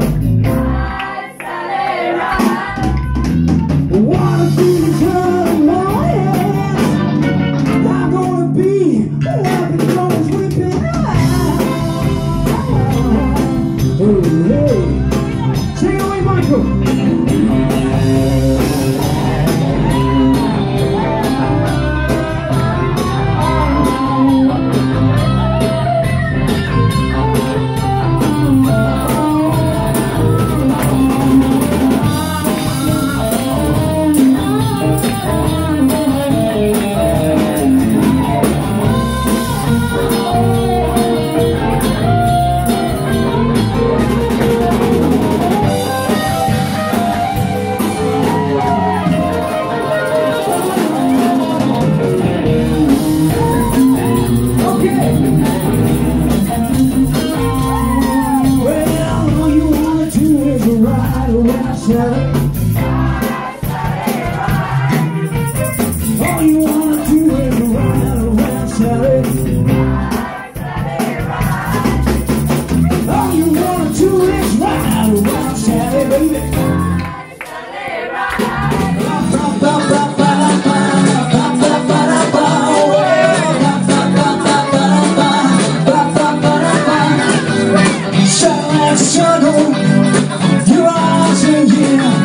Wanna be the girl in my hands. I'm gonna be like the girls weeping. Hey, take it away, Michael. All you wanna do is ride around, Sally. All you wanna do is ride around, Sally, baby. Shine like struggle, your eyes are here.